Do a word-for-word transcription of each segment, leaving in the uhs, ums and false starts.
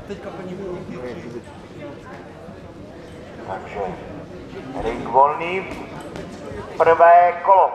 teďka plní vůli. Takže ring volný, prvé kolo.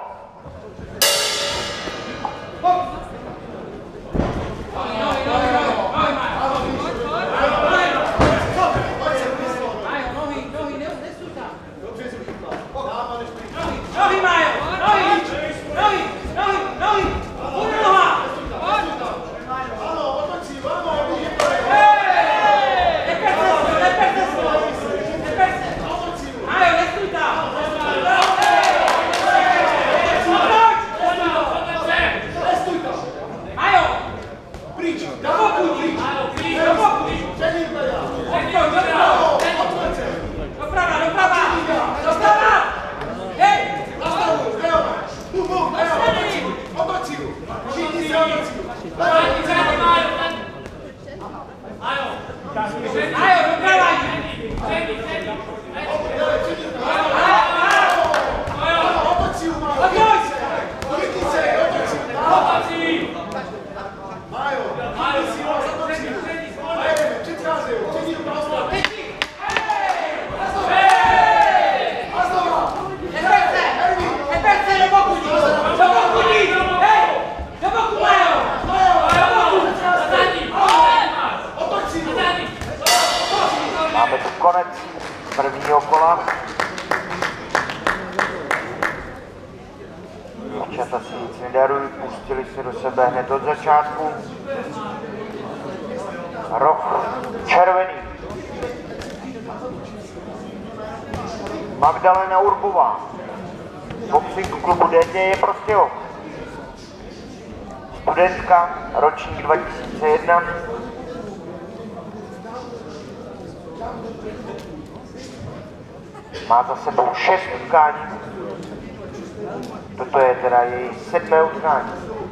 Máme tu konec prvního kola. Děvčata si nic nedarují, pustili se do sebe hned od začátku. Roh červený. Magdalena Urbová. Boxing klubu D T je Prostějov. Studentka, ročník dva tisíce jedna. Má za sebou šest utkání. Toto je teda její sedmé utkání.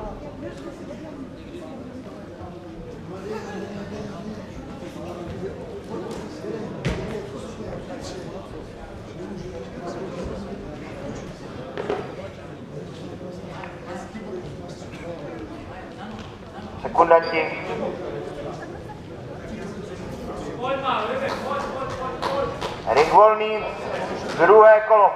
Sekundanti. Ring volný, druhé kolo.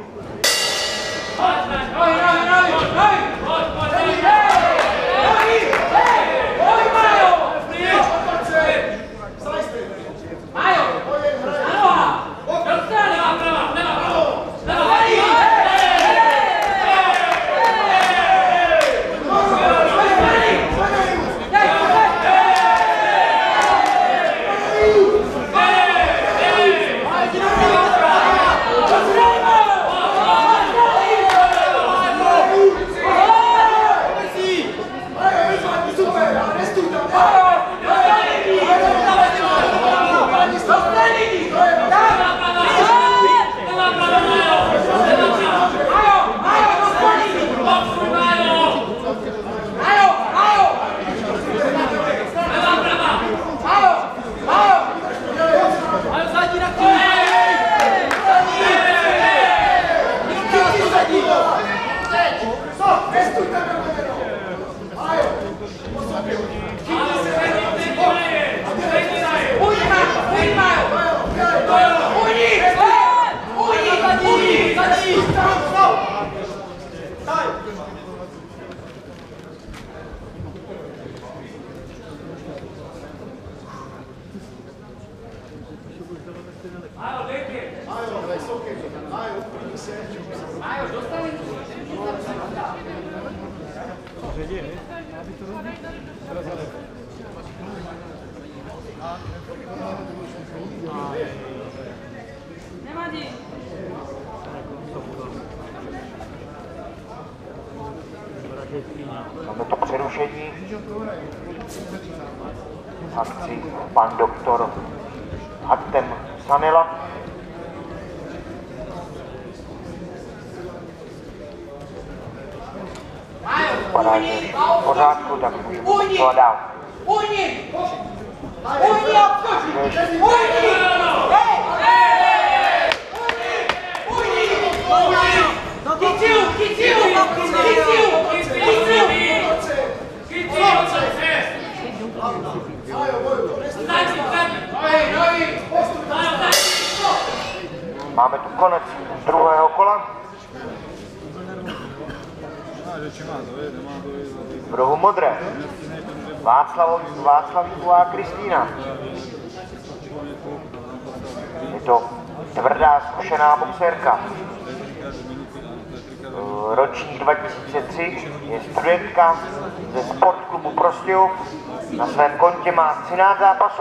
Máme to přerušení akcí pan doktor Artem Sanila. Vypadá, že v pořádku, tak můžeme pokračovat dál. Chytil! Chytil! konec druhého kola. V rohu modré Václavíková Kristýna. Je to tvrdá, zkušená boxerka. Ročník dva tisíce tři, je studentka ze Sportklubu Prostějov. Na svém kontě má třináct zápasů.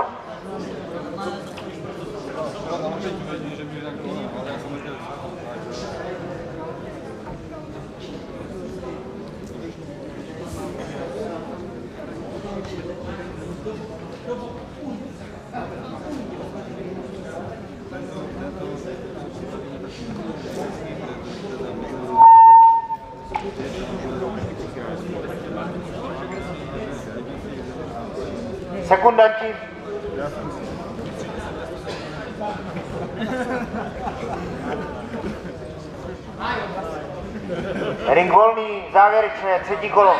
Sekundanti. Ring volný, závěrečné, třetí kolo.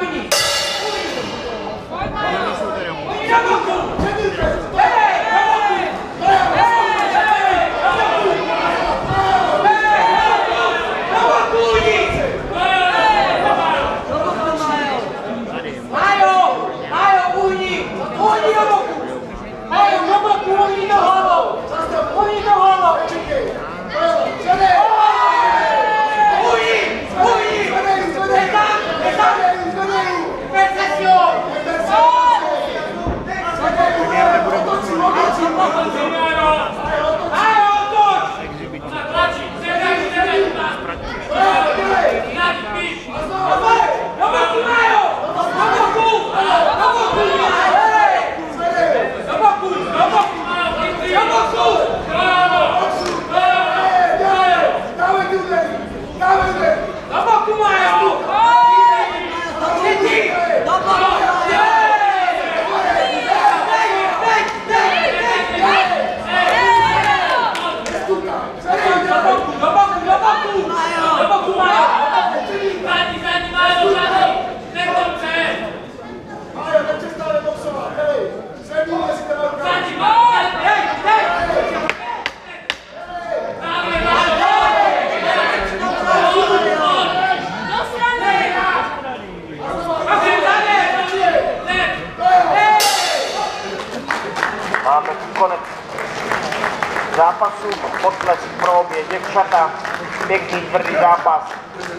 Máme konec zápasu, potlesk pro obě děvčata, pěkný tvrdý zápas.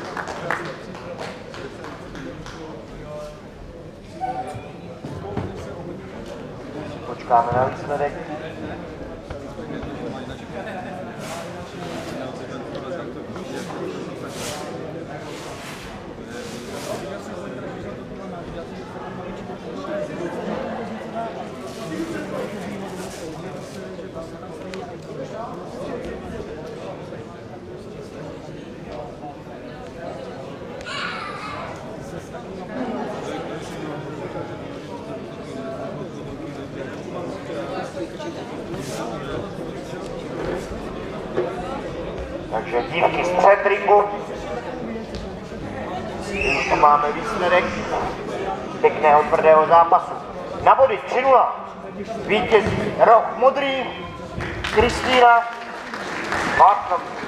Počkáme na výsledek. Takže dívky střed ringu. Už tu máme výsledek pěkného tvrdého zápasu. Na body tři nula. Vítězí roh modrý, Kristýna, Václav